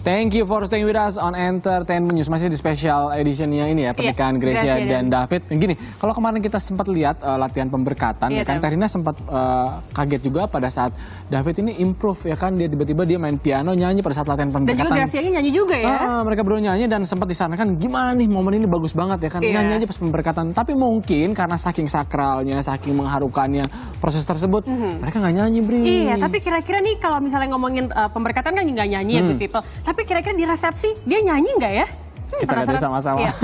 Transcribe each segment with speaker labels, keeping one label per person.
Speaker 1: Thank you for staying with us on Entertainment News. Masih di special editionnya ini ya, pernikahan Gracia dan David. Gini, kalau kemarin kita sempat lihat latihan pemberkatan, ya kan, Karina sempat kaget juga pada saat David ini improve, ya kan, dia tiba-tiba dia main piano, nyanyi pada saat latihan pemberkatan.
Speaker 2: Dan juga Gracia nyanyi juga ya.
Speaker 1: Mereka berdua nyanyi dan sempat disarankan gimana nih momen ini bagus banget ya kan, nyanyi aja pas pemberkatan. Tapi mungkin karena saking sakralnya, saking mengharukannya proses tersebut, mereka nggak nyanyi, Bri.
Speaker 2: Iya, tapi kira-kira nih kalau misalnya ngomongin pemberkatan kan nggak nyanyi ya, Good People. Tapi kira-kira di resepsi dia nyanyi nggak ya?
Speaker 1: Kita lihat dulu sama-sama.
Speaker 2: Iya.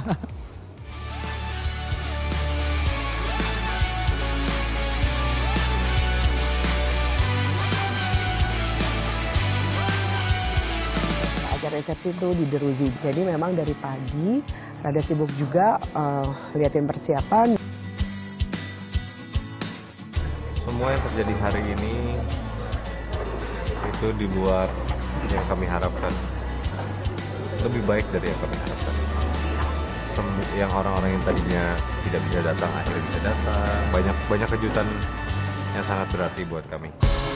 Speaker 3: Acara resepsi itu di Deruzi. Jadi memang dari pagi rada sibuk juga liatin persiapan.
Speaker 4: Semua yang terjadi hari ini itu di luar yang kami harapkan, lebih baik dari yang kami harapkan. Yang orang-orang yang tadinya tidak bisa datang akhirnya bisa datang. Banyak kejutan yang sangat berarti buat kami.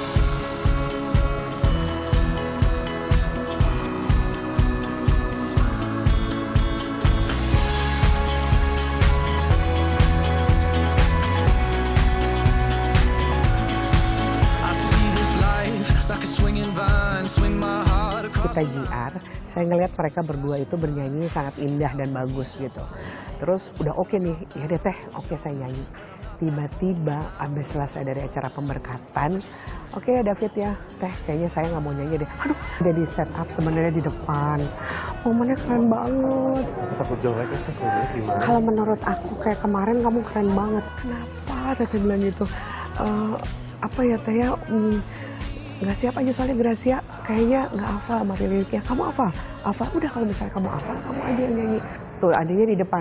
Speaker 3: Kita JR, saya ngelihat mereka berdua itu bernyanyi sangat indah dan bagus gitu. Terus udah oke nih, ya deh teh, oke saya nyanyi. Tiba-tiba abis selesai dari acara pemberkatan, oke ya David ya, teh kayaknya saya nggak mau nyanyi deh. Aduh, udah di set up sebenarnya di depan. Momennya keren banget.
Speaker 4: Takut jelek ya, gimana?
Speaker 3: Kalau menurut aku kayak kemarin kamu keren banget. Kenapa teh bilang gitu? Apa ya teh ya? Nggak siap aja soalnya Gracia kayaknya nggak hafal sama liriknya. Kamu hafal? Hafal? Udah kalau misalnya kamu hafal, kamu aja yang nyanyi. Tuh, adanya di depan.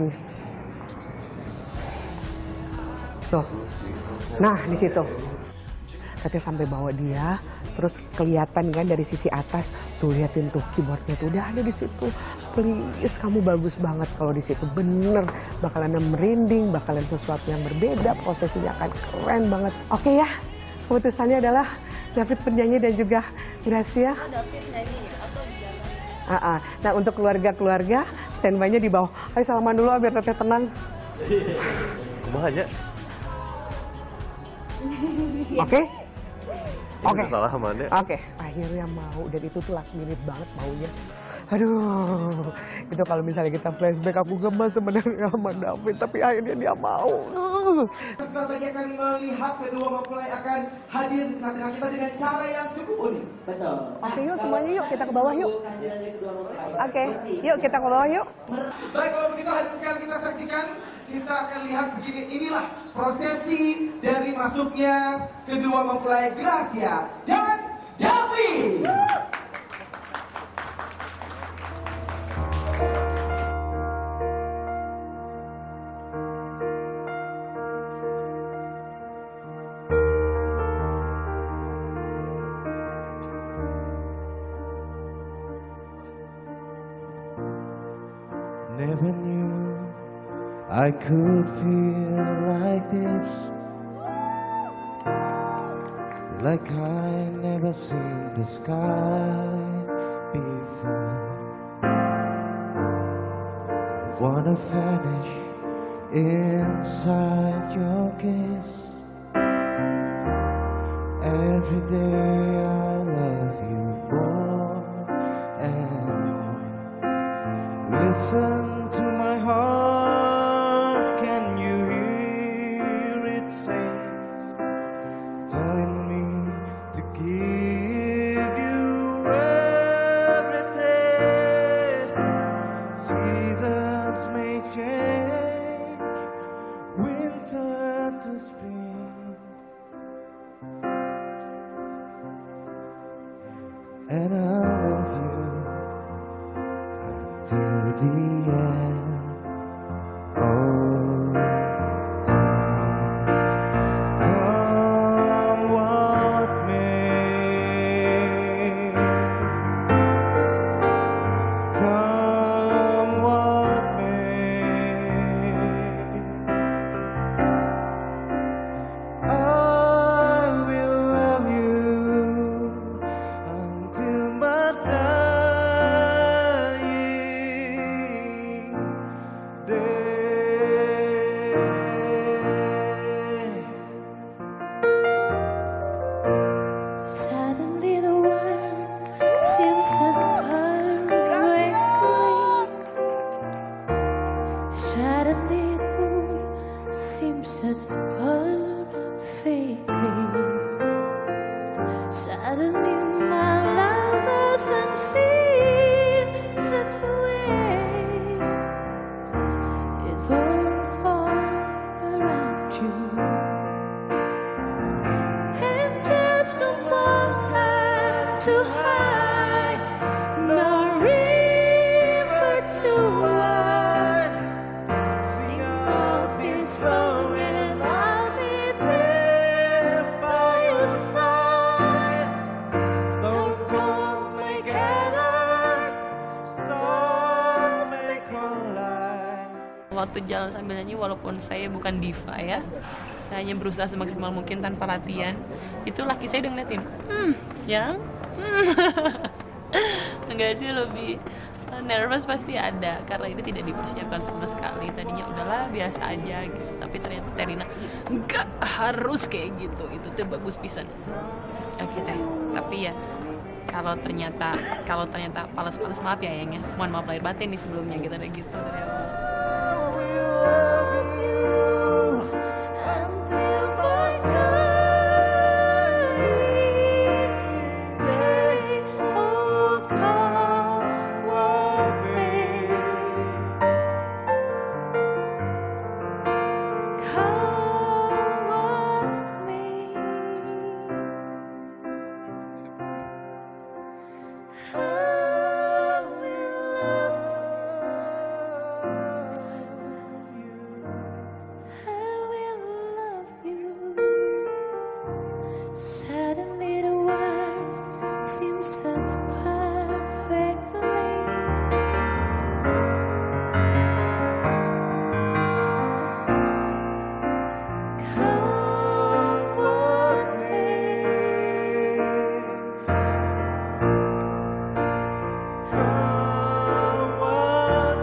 Speaker 3: Tuh. Nah, di situ. Katanya sampai bawa dia, terus kelihatan kan dari sisi atas. Tuh, liatin tuh keyboardnya tuh udah ada di situ. Please, kamu bagus banget kalau di situ. Bener, bakalan merinding, bakalan sesuatu yang berbeda. Prosesnya akan keren banget. Oke ya, keputusannya adalah David penyanyi dan juga Gracia.
Speaker 2: David nyanyi atau di dalam?
Speaker 3: Nah, untuk keluarga-keluarga standby-nya di bawah. Ayo salaman dulu biar teteh tenang.
Speaker 4: Kumaha aja.
Speaker 3: Oke?
Speaker 4: Oke. Salah mana?
Speaker 3: Oke. Akhirnya mau, dan itu tuh last minute banget maunya. Aduh, itu kalau misalnya kita flashback aku gemes sebenarnya sama David, tapi akhirnya dia mau.
Speaker 5: Pesertanya akan melihat kedua mempelai akan hadir di tengah-tengah kita dengan cara yang cukup unik. Betul.
Speaker 3: Oke, yuk semuanya yuk kita ke bawah yuk. Oke, yuk kita ke bawah yuk.
Speaker 5: Baik, kalau begitu hari ini sekarang kita saksikan, kita akan lihat begini. Inilah prosesi dari masuknya kedua mempelai Gracia dan David.
Speaker 6: Never knew I could feel like this, like I never seen the sky before. I wanna vanish inside your kiss. Every day I love you more and more. Listen to my heart, can you hear it sings, telling me to give you everything. Seasons may change, winter to spring, and I love you till the end. Oh, come what may, come what may, I will love you until my dying
Speaker 7: such perfectly. Suddenly my life doesn't seem such a waste. It's all far around you, and there's no more time to hide, no river to ride. Sing out this song and I'll be there by your side. Storm toss may gather, stars may collide.
Speaker 8: Waktu jalan sambil nyanyi, walaupun saya bukan diva ya, saya hanya berusaha semaksimal mungkin tanpa latihan. Itu laki saya udah ngeliatin, enggak sih, lebih nervous pasti ada, karena ini tidak dipersiapkan sama sekali. Tadinya udahlah biasa aja gitu, tapi ternyata Terina enggak harus kayak gitu, itu tuh bagus pisan. Oke teh, tapi ya kalau ternyata palas-palas, maaf ya Yang ya, mohon maaf lahir batin nih sebelumnya gitu deh gitu.
Speaker 7: Suddenly the words seem such perfectly. Come with me. Come with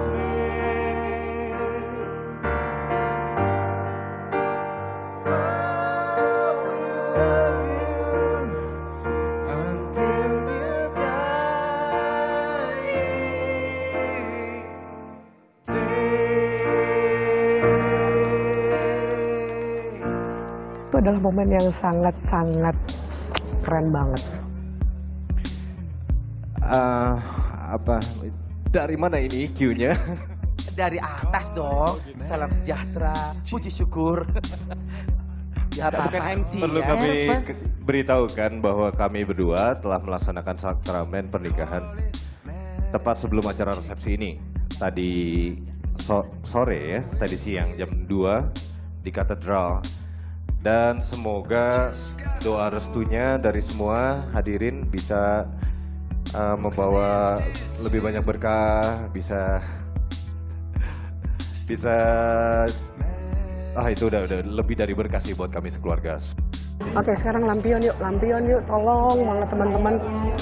Speaker 3: Itu adalah momen yang sangat-sangat keren banget.
Speaker 4: Dari mana ini IQ-nya?
Speaker 5: Dari atas dong. Salam sejahtera, puji syukur. Biasa apa MC
Speaker 4: Perlu
Speaker 5: ya.
Speaker 4: kami beritahukan bahwa kami berdua telah melaksanakan sakramen pernikahan tepat sebelum acara resepsi ini. Tadi sore ya, tadi siang jam 2 di katedral. Dan semoga doa restunya dari semua hadirin bisa membawa lebih banyak berkah, bisa itu udah lebih dari berkah sih buat kami sekeluarga.
Speaker 3: Oke, sekarang lampion yuk, tolong banget teman-teman.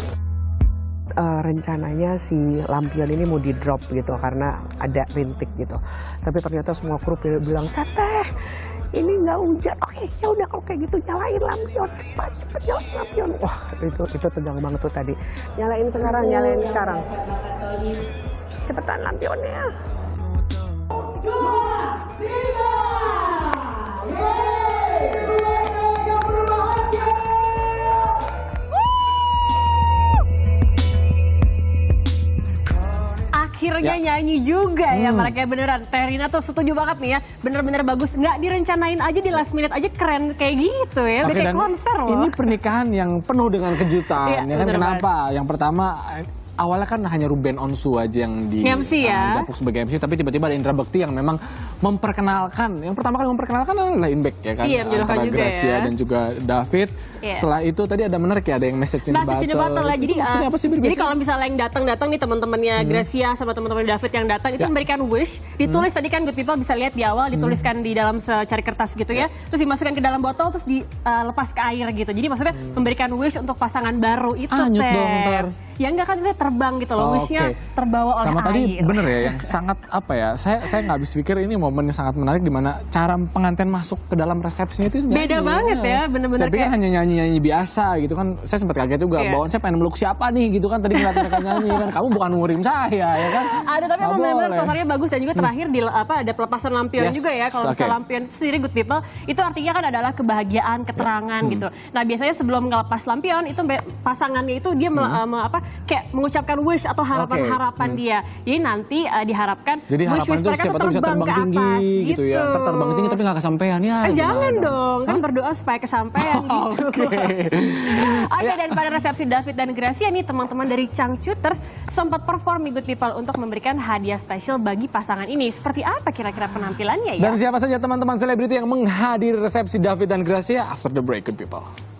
Speaker 3: Rencananya si lampion ini mau di drop gitu karena ada rintik gitu. Tapi ternyata semua kru bilang, Teteh, ini nggak hujan. Oke, ya udah kalau kayak gitu nyalain lampion, cepet nyalain lampion. Wah, itu tegang banget tuh tadi. Nyalain sekarang. Cepetan lampionnya. 2, 3.
Speaker 2: Akhirnya nyanyi juga ya mereka, beneran. Terina tuh setuju banget nih ya, bener-bener bagus. Nggak direncanain aja, di last minute aja keren kayak gitu ya, udah kayak konser loh.
Speaker 1: Ini pernikahan yang penuh dengan kejutan, ya kan? Kenapa? Yang pertama, awalnya kan hanya Ruben Onsu aja yang didapuk sebagai MC, tapi tiba-tiba ada Indra Bekti yang memang memperkenalkan, yang pertama kali memperkenalkan adalah Inback ya kan, antara Gracia dan juga David. Setelah itu tadi ada menarik ya, ada yang message in the battle.
Speaker 2: Jadi kalau misalnya yang datang nih teman-temannya Gracia sama teman-teman David yang datang itu memberikan wish, ditulis tadi kan Good People bisa lihat di awal, dituliskan di dalam secari kertas gitu ya, terus dimasukkan ke dalam botol, terus dilepas ke air gitu. Jadi maksudnya memberikan wish untuk pasangan baru itu.
Speaker 1: Anyut dong,
Speaker 2: Ya enggak kan dia terbang gitu loh, wishnya terbawa oleh
Speaker 1: sama
Speaker 2: air.
Speaker 1: tadi bener ya, yang sangat apa ya, saya nggak habis pikir ini momen yang sangat menarik di mana cara pengantin masuk ke dalam resepsinya itu
Speaker 2: beda banget ya, bener-bener
Speaker 1: saya pikir
Speaker 2: kayak
Speaker 1: hanya nyanyi-nyanyi biasa gitu kan, saya sempat kaget juga, bawaan saya pengen meluk siapa nih gitu kan, tadi ngeliat mereka nyanyi kan, kamu bukan ngurim saya ya kan.
Speaker 2: Ada tapi emang benar-benar suasananya bagus dan juga terakhir di ada pelepasan lampion juga ya, kalau misalnya lampion itu sendiri good people, itu artinya kan adalah kebahagiaan, keterangan gitu. Nah biasanya sebelum ngelepas lampion itu pasangannya itu dia kayak mengucapkan wish atau harapan-harapan dia. Jadi nanti diharapkan
Speaker 1: jadi harapan itu siapa tuh bisa terbang tinggi gitu ya. Terbang tinggi tapi nggak kesampaian ya.
Speaker 2: Jangan dong, kan berdoa supaya kesampaian gitu. Oke, dan pada resepsi David dan Gracia nih teman-teman dari Changcuters sempat perform Good People untuk memberikan hadiah spesial bagi pasangan ini. Seperti apa kira-kira penampilannya ya?
Speaker 1: Dan siapa saja teman-teman selebriti yang menghadiri resepsi David dan Gracia after the break, Good People.